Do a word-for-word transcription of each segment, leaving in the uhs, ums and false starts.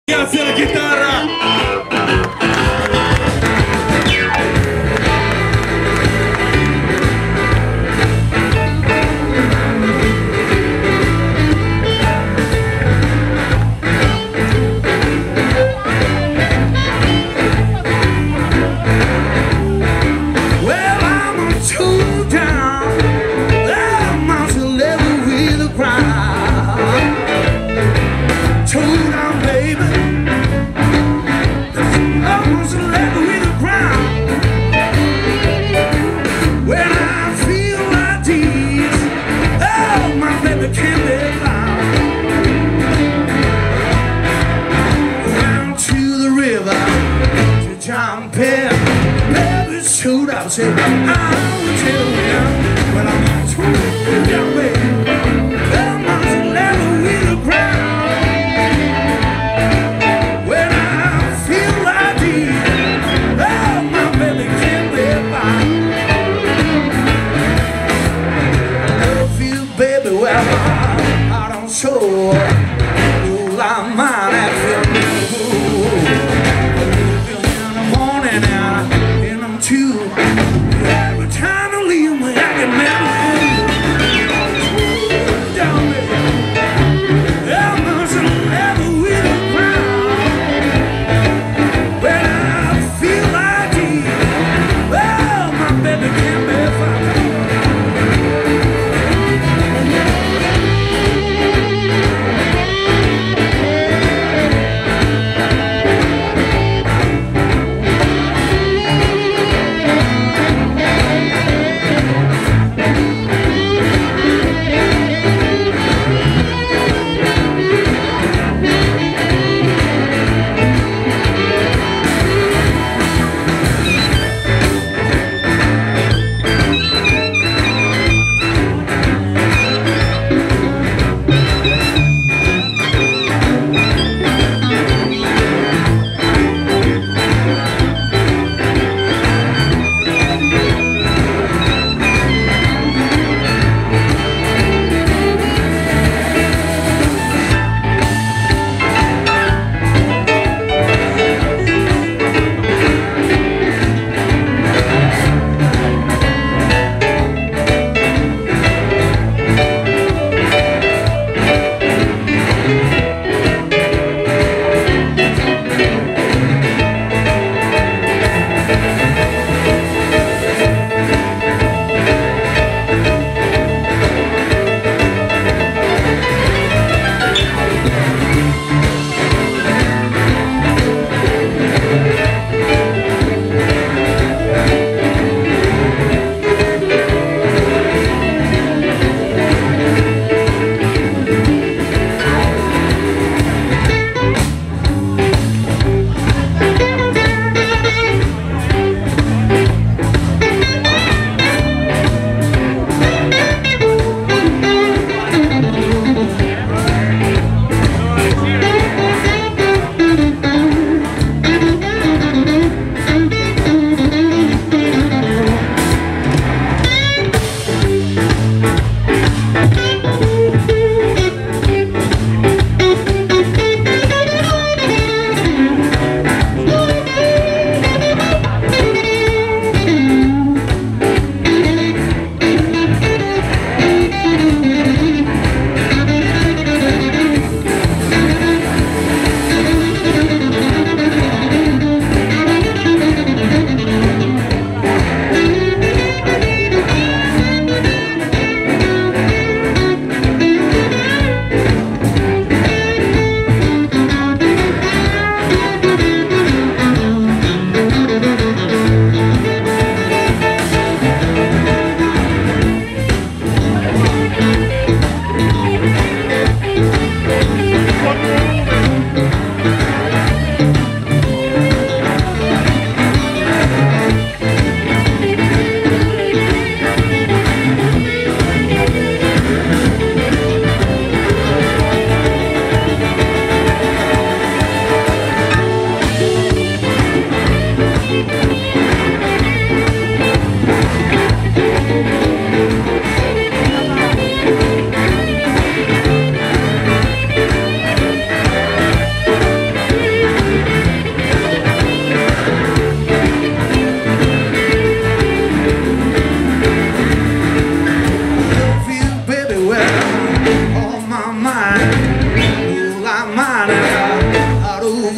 Grazie alla chitarra! Shoot up, say, I will tell you when I'm on tour, young baby. I'm on the level with the ground. When I feel like this, oh, my baby can't live by. Love you, baby, well, I, I don't show. Well, I'm mine at you. Every time I leave me, I get mad. Down there, I'm not so level with the ground. When I feel like this, well, my baby can't be found.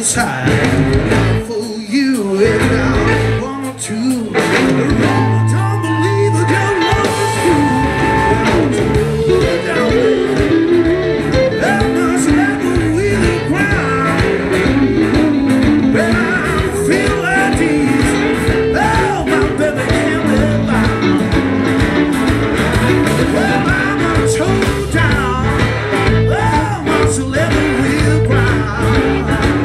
inside for you and I want to. Don't believe a girl loves you. Down there, that must never really cry. When I feel like this, oh my baby can't live by. Well, I'm told down, oh my celebrity will cry.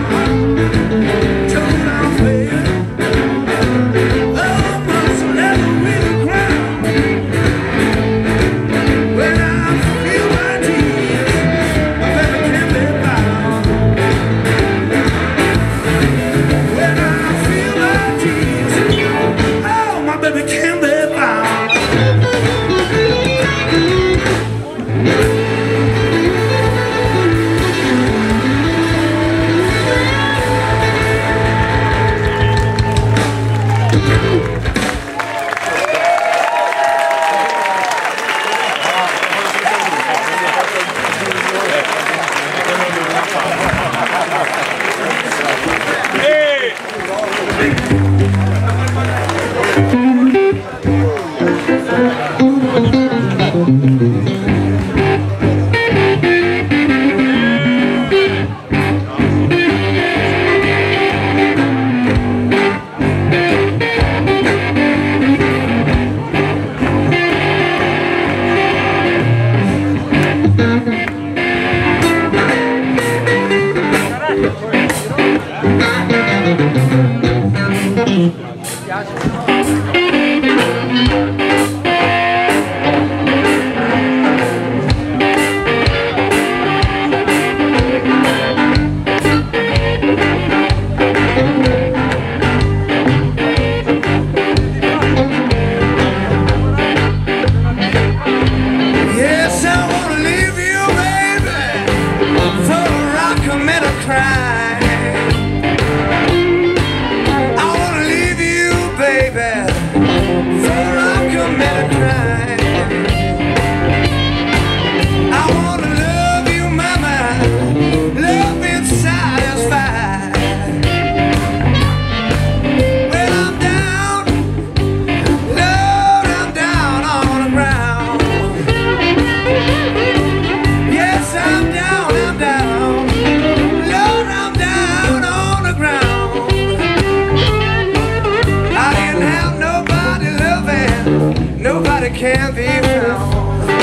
Can't be found.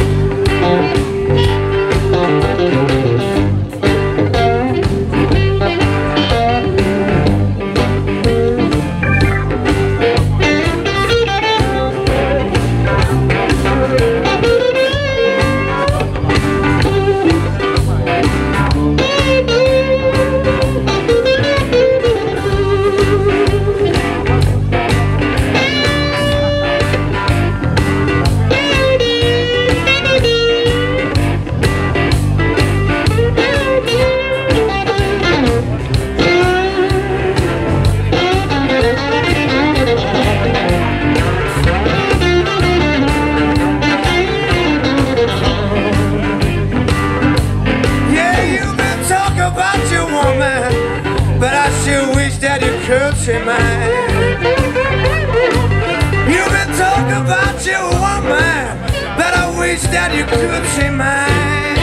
Could say mine. You've been talking about your woman, but I wish that you could say mine.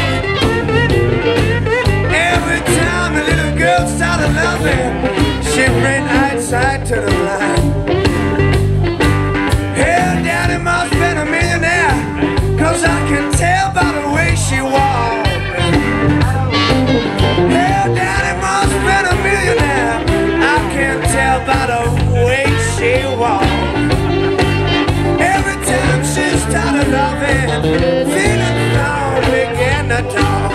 Every time a little girl started loving, she ran outside to the line. Hell, daddy must been a millionaire, cause I can tell by the way she walked. Hell, daddy must been a millionaire, I can tell by the way she walked. Every time she started loving, feeling down, began to talk.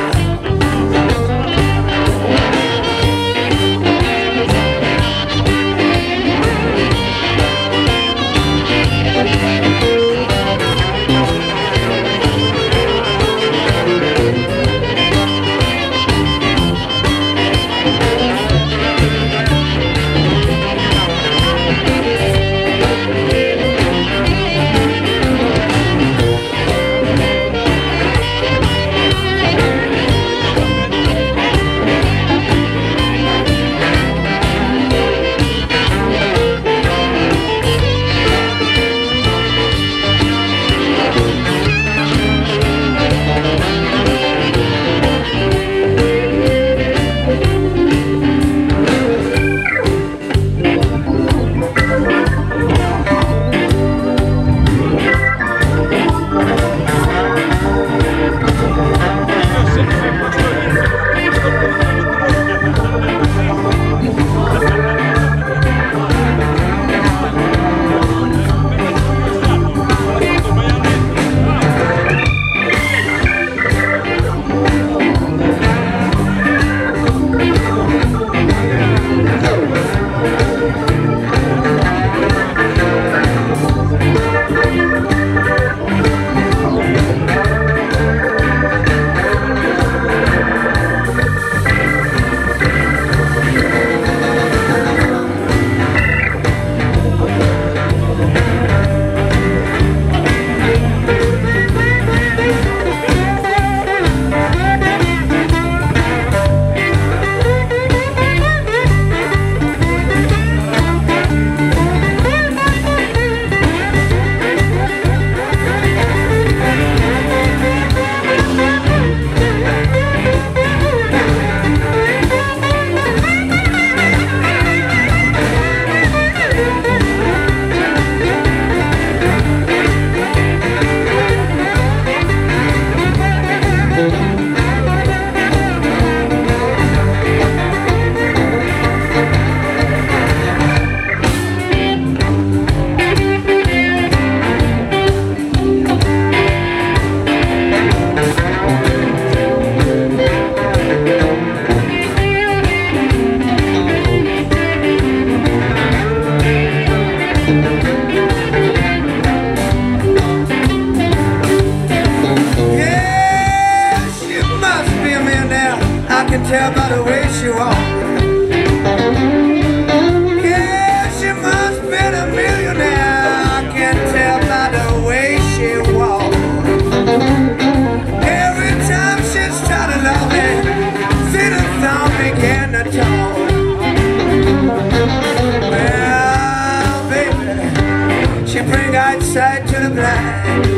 outside to the blind.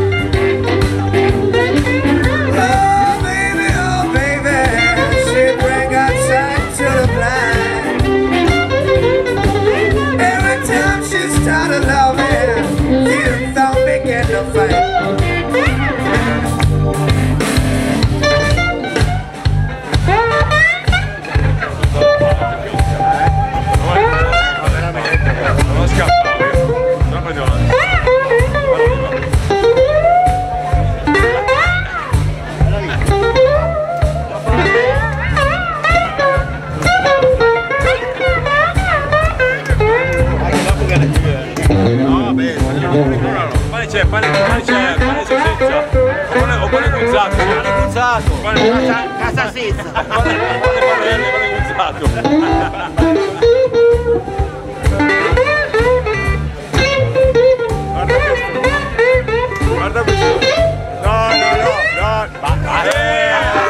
Oh baby, oh baby, she bring outside to the blind. Every time she started loving, you thought begin to fight. Pane c'è, pane c'è, pane salsiccia, o pane cuzzato, pane cuzzato, La salsiccia. pane pane cuzzato. Guarda questo, guarda questo. No, no, no, no. Eh!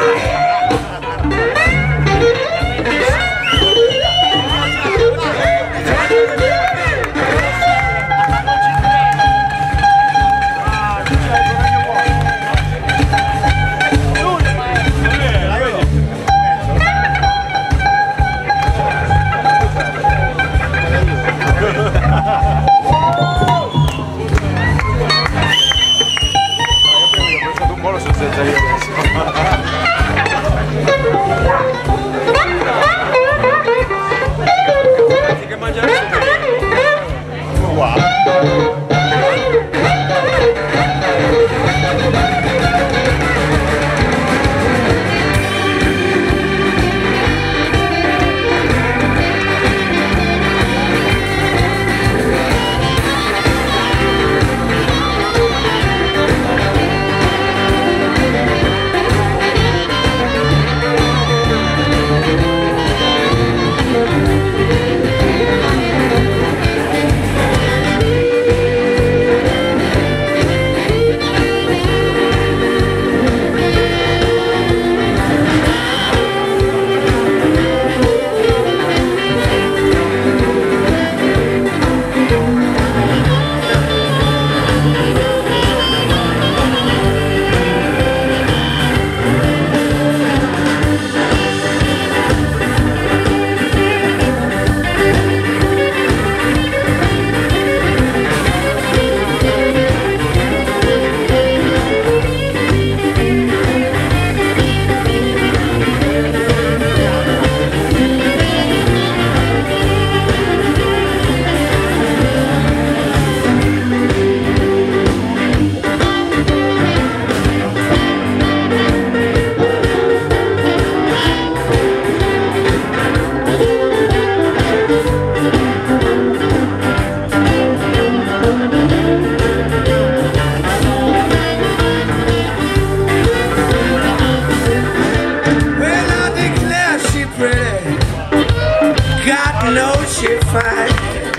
God knows she's fine.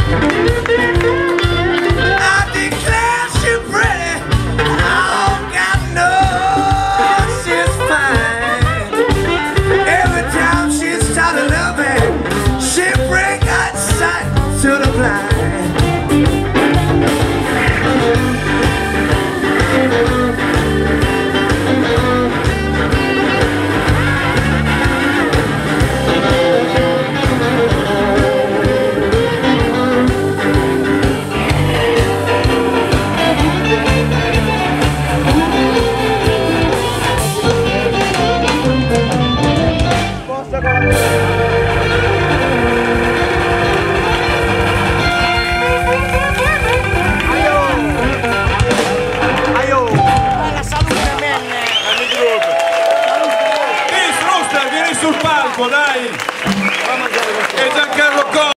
I declare she's pretty. Oh, God knows she's fine. Every time she started loving, she bring out sight to the blind. Sul palco, dai! E Giancarlo Costa!